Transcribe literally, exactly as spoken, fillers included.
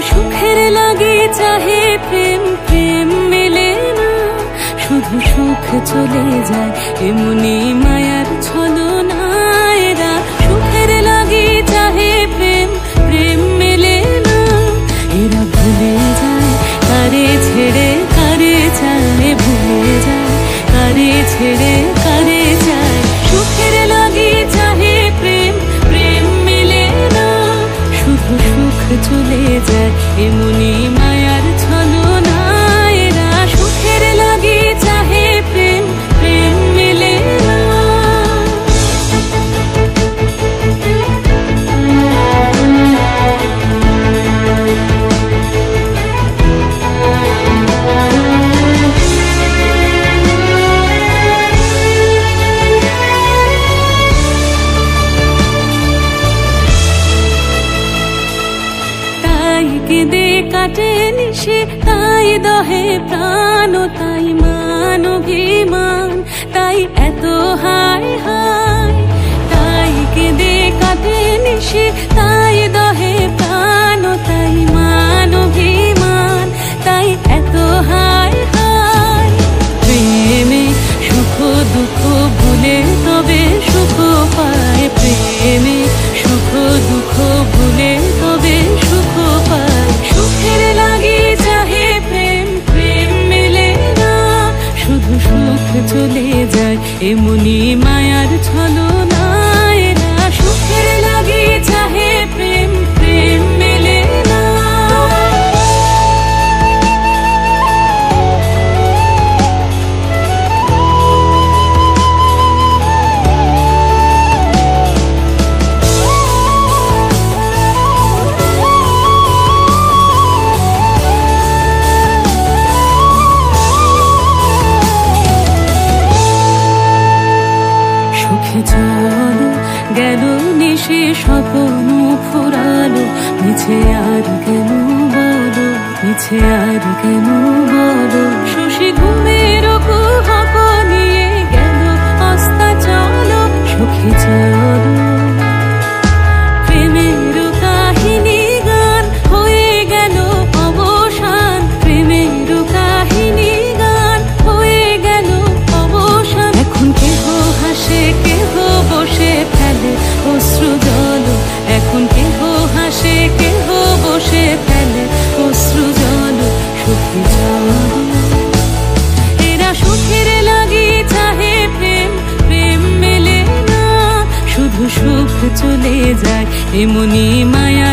সুখের লাগি চাহে প্রেম, প্রেম মেলে না, শুধু সুখ চলে যায় এমনি মায়ার ছলনা। এরা সুখের লাগি চাহে প্রেম, প্রেম মেলে না, এরা ভুলে যায় কারে ছেড়ে কারে চায়, ভুলে যায় কারে ছেড়ে কারে চায়। সুখের লাগি চাহে প্রেম, প্রেম মেলে না, শুধু সুখ চলে যায় এমনি মায়ার ছলনা। এরা সুখের লাগি চাহে প্রেম, প্রেম মেলে না। তাই কেঁদে কাটে নিশে, তাই দহে প্রাণ, তাই মান অভিমান, তাই এত হায় হায়। তাই কেঁদে কাটে নিশে, তাই দহে প্রাণ, তাই মান অভিমান, তাই এত হায় হায়। প্রেমে সুখ দুঃখ ভুলে তবে সুখ পায়, প্রেমে সুখ দুঃখ ভুলে তবে সুখ পায়। সুখের লাগি চাহে প্রেম, প্রেম মেলে না, শুধু সুখ চলে যায় এমনি মায়ার ছলনা। এরা সুখের লাগি চাহে প্রেম, প্রেম মেলে না। সুখে চলো গেল নিশে স্বপ্ন ফুরালো, মিছে আর কেন বলো, মিছে আর কেন বলো। শশী ঘুমের কুহক নিয়ে গেল অস্তা চলো, সুখে চলো। প্রেমের কাহিনী গান হয়ে গেল অবসান, প্রেমের কাহিনী গান হয়ে গেল অবসান। এখন কেহ হাসে কেহ বসে ফেলে অশ্রু জল, এখন কেহ হাসে কেহ বসে ফেলে অশ্রু জল। সুখে চলো। এরা সুখের লাগি চাহে প্রেম, প্রেম মেলে না, শুধু সুখ চলে যায় এমনি মায়া।